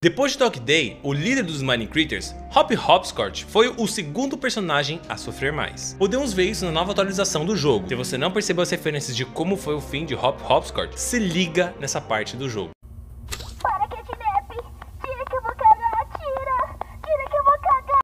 Depois de Dog Day, o líder dos Mining Critters, Hop Hopscotch, foi o segundo personagem a sofrer mais. Podemos ver isso na nova atualização do jogo. Se você não percebeu as referências de como foi o fim de Hop Hopscotch, se liga nessa parte do jogo.